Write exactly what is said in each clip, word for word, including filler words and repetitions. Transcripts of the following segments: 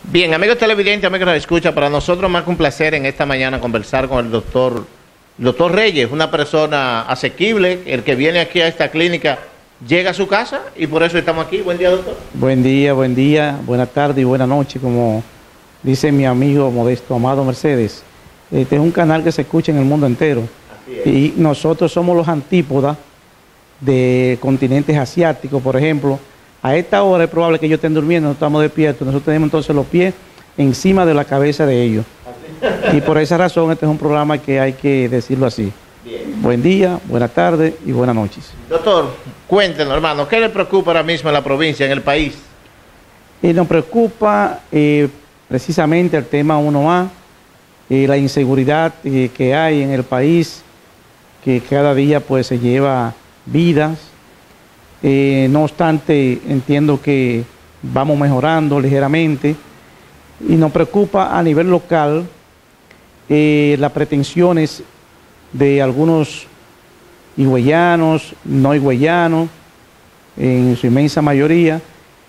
Bien, amigos televidentes, amigos que nos escuchan, para nosotros más que un placer en esta mañana conversar con el doctor, doctor Reyes, una persona asequible, el que viene aquí a esta clínica llega a su casa y por eso estamos aquí. Buen día, doctor. Buen día, buen día, buena tarde y buena noche, como dice mi amigo Modesto Amado Mercedes. Este es un canal que se escucha en el mundo entero. Así es. Y nosotros somos los antípodas de continentes asiáticos, por ejemplo. A esta hora es probable que ellos estén durmiendo, no estamos despiertos. Nosotros tenemos entonces los pies encima de la cabeza de ellos. Y por esa razón este es un programa que hay que decirlo así. Bien. Buen día, buena tarde y buenas noches. Doctor, cuéntenos, hermano, ¿qué le preocupa ahora mismo en la provincia, en el país? Eh, nos preocupa eh, precisamente el tema uno A, eh, la inseguridad eh, que hay en el país, que cada día pues se lleva vidas. Eh, no obstante, entiendo que vamos mejorando ligeramente y nos preocupa a nivel local eh, las pretensiones de algunos higüeyanos, no higüeyanos, en su inmensa mayoría,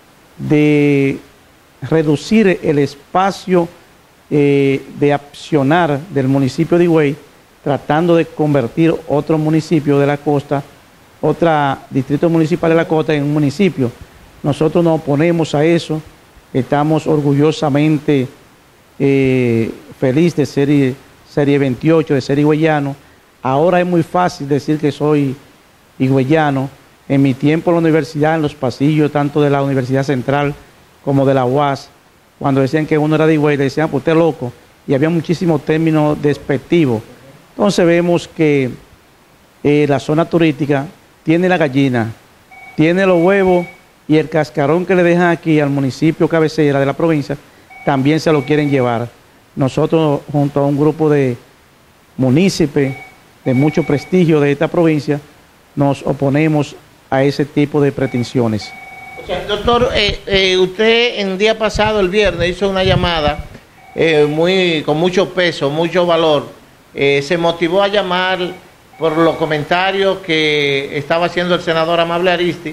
de reducir el espacio eh, de accionar del municipio de Higüey, tratando de convertir otro municipio de la costa, otro distrito municipal de la costa en un municipio. Nosotros nos oponemos a eso, estamos orgullosamente eh, felices de ser serie veintiocho, de ser higüeyano. Ahora es muy fácil decir que soy higüeyano. En mi tiempo en la universidad, en los pasillos, tanto de la Universidad Central como de la U A S, cuando decían que uno era de Higüey, le decían, pues usted es loco, y había muchísimos términos despectivos. Entonces vemos que eh, la zona turística tiene la gallina, tiene los huevos y el cascarón que le dejan aquí al municipio cabecera de la provincia, también se lo quieren llevar. Nosotros, junto a un grupo de municipios de mucho prestigio de esta provincia, nos oponemos a ese tipo de pretensiones. O sea, doctor, eh, eh, usted en día pasado, el viernes, hizo una llamada eh, muy con mucho peso, mucho valor. Eh, se motivó a llamar por los comentarios que estaba haciendo el senador Amable Aristi,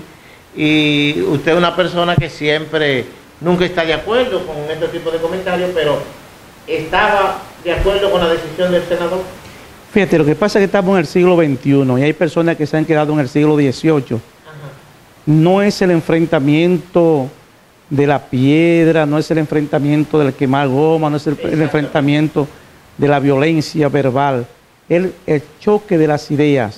y usted es una persona que siempre, nunca está de acuerdo con este tipo de comentarios, pero estaba de acuerdo con la decisión del senador. Fíjate, lo que pasa es que estamos en el siglo veintiuno y hay personas que se han quedado en el siglo dieciocho. Ajá. No es el enfrentamiento de la piedra, no es el enfrentamiento del quemar goma, no es el, el enfrentamiento de la violencia verbal. El, el choque de las ideas.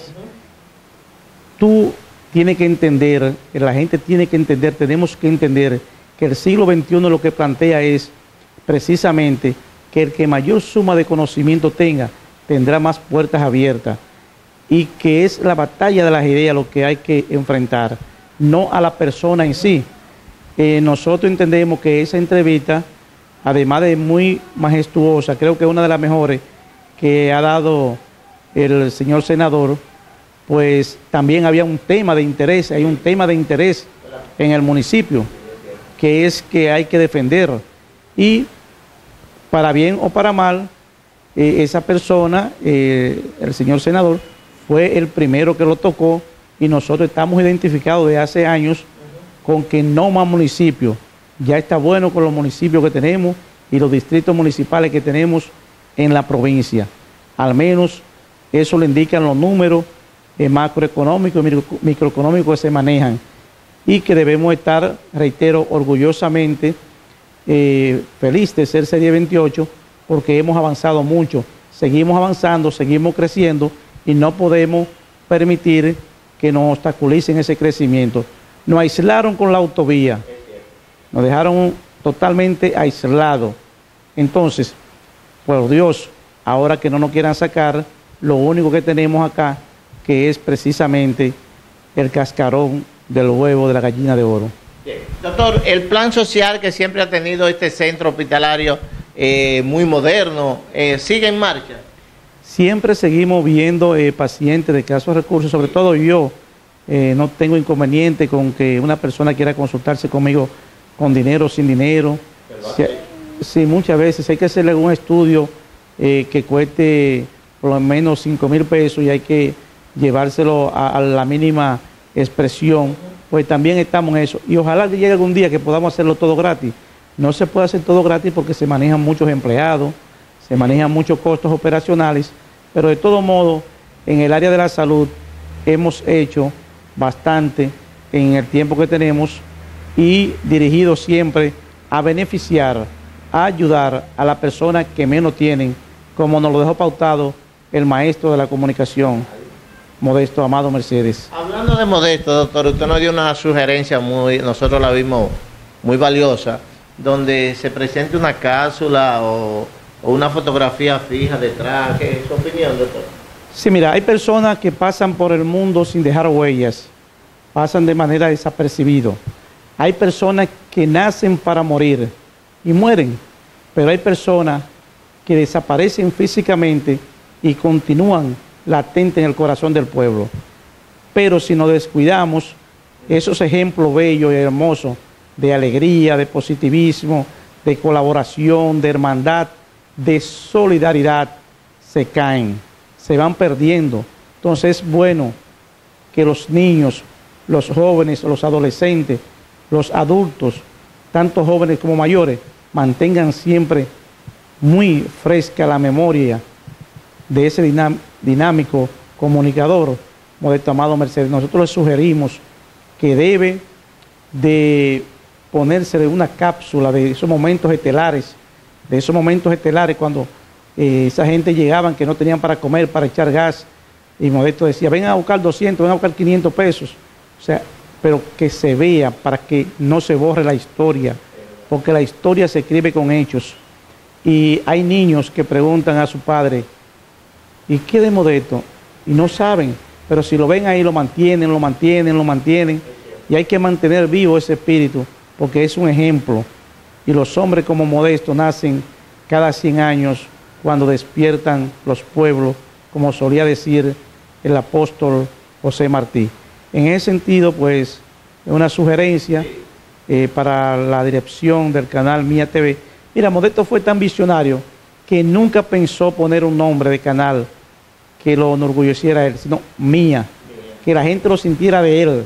Uh-huh. Tú tienes que entender, la gente tiene que entender, tenemos que entender que el siglo veintiuno lo que plantea es precisamente que el que mayor suma de conocimiento tenga, tendrá más puertas abiertas, y que es la batalla de las ideas lo que hay que enfrentar, no a la persona en sí. Eh, nosotros entendemos que esa entrevista, además de muy majestuosa, creo que es una de las mejores que ha dado el señor senador, pues también había un tema de interés, hay un tema de interés en el municipio, que es que hay que defender, y para bien o para mal, eh, esa persona, eh, el señor senador, fue el primero que lo tocó, y nosotros estamos identificados de hace años con que no más municipios, ya está bueno con los municipios que tenemos y los distritos municipales que tenemos en la provincia. Al menos eso le indican los números eh, macroeconómicos y micro, microeconómicos que se manejan, y que debemos estar, reitero, orgullosamente eh, feliz de ser serie veintiocho, porque hemos avanzado mucho, seguimos avanzando, seguimos creciendo, y no podemos permitir que nos obstaculicen ese crecimiento. Nos aislaron con la autovía, nos dejaron totalmente aislados. Entonces, por Dios, ahora que no nos quieran sacar, lo único que tenemos acá, que es precisamente el cascarón del huevo de la gallina de oro. Bien. Doctor, el plan social que siempre ha tenido este centro hospitalario eh, muy moderno, eh, ¿sigue en marcha? Siempre seguimos viendo eh, pacientes de escasos recursos, sobre todo yo. Eh, no tengo inconveniente con que una persona quiera consultarse conmigo con dinero o sin dinero. Sí, sí, muchas veces hay que hacerle un estudio eh, que cueste por lo menos cinco mil pesos y hay que llevárselo a, a la mínima expresión. Pues también estamos en eso. Y ojalá que llegue algún día que podamos hacerlo todo gratis. No se puede hacer todo gratis porque se manejan muchos empleados, se manejan muchos costos operacionales, pero de todo modo, en el área de la salud hemos hecho bastante en el tiempo que tenemos y dirigido siempre a beneficiar, a ayudar a las personas que menos tienen, como nos lo dejó pautado el maestro de la comunicación, Modesto Amado Mercedes. Hablando de Modesto, doctor, usted nos dio una sugerencia muy, nosotros la vimos muy valiosa, donde se presente una cápsula o, o una fotografía fija detrás. ¿Qué es su opinión, doctor? Sí, mira, hay personas que pasan por el mundo sin dejar huellas, pasan de manera desapercibido. Hay personas que nacen para morir y mueren, pero hay personas que desaparecen físicamente y continúan latentes en el corazón del pueblo. Pero si nos descuidamos, esos ejemplos bellos y hermosos de alegría, de positivismo, de colaboración, de hermandad, de solidaridad, se caen, se van perdiendo. Entonces es bueno que los niños, los jóvenes, los adolescentes, los adultos, tanto jóvenes como mayores, mantengan siempre muy fresca la memoria de ese dinam- dinámico comunicador, Modesto Amado Mercedes. Nosotros les sugerimos que debe de ponerse de una cápsula de esos momentos estelares, de esos momentos estelares cuando eh, esa gente llegaban que no tenían para comer, para echar gas, y Modesto decía, ven a buscar doscientos, ven a buscar quinientos pesos, o sea, pero que se vea para que no se borre la historia, porque la historia se escribe con hechos. Y hay niños que preguntan a su padre, ¿y qué de Modesto? Y no saben, pero si lo ven ahí lo mantienen, lo mantienen, lo mantienen, y hay que mantener vivo ese espíritu, porque es un ejemplo. Y los hombres como Modesto nacen cada cien años cuando despiertan los pueblos, como solía decir el apóstol José Martí. En ese sentido, pues, es una sugerencia eh, para la dirección del canal Mía T V. Mira, Modesto fue tan visionario que nunca pensó poner un nombre de canal que lo enorgulleciera a él, sino Mía, que la gente lo sintiera de él.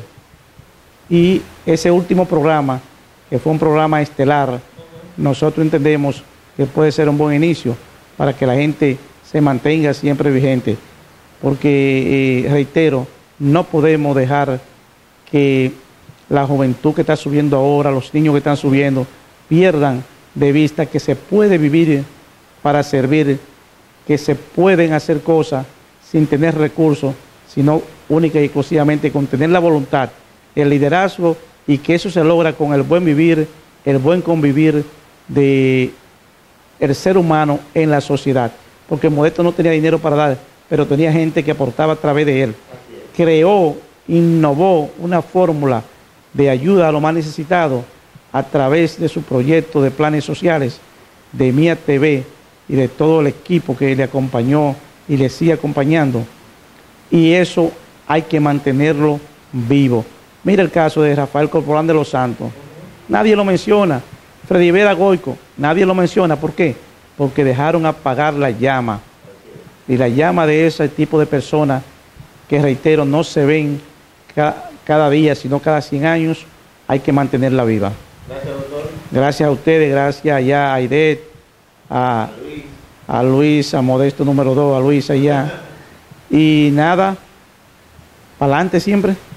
Y ese último programa, que fue un programa estelar, nosotros entendemos que puede ser un buen inicio para que la gente se mantenga siempre vigente, porque, eh, reitero, no podemos dejar que la juventud que está subiendo ahora, los niños que están subiendo, pierdan de vista que se puede vivir para servir, que se pueden hacer cosas sin tener recursos, sino única y exclusivamente con tener la voluntad, el liderazgo, y que eso se logra con el buen vivir, el buen convivir de el ser humano en la sociedad. Porque Modesto no tenía dinero para dar, pero tenía gente que aportaba a través de él. Creó, innovó una fórmula de ayuda a los más necesitados a través de su proyecto de planes sociales, de Mía T V y de todo el equipo que le acompañó y le sigue acompañando. Y eso hay que mantenerlo vivo. Mira el caso de Rafael Corporán de los Santos. Nadie lo menciona. Freddy Vera Goico, nadie lo menciona. ¿Por qué? Porque dejaron apagar la llama. Y la llama de ese tipo de personas que, reitero, no se ven ca cada día, sino cada cien años, hay que mantenerla viva. Gracias, doctor. Gracias a ustedes, gracias allá a Aidet, a, a Luis, a Modesto número dos, a Luis allá. Y nada, para adelante siempre.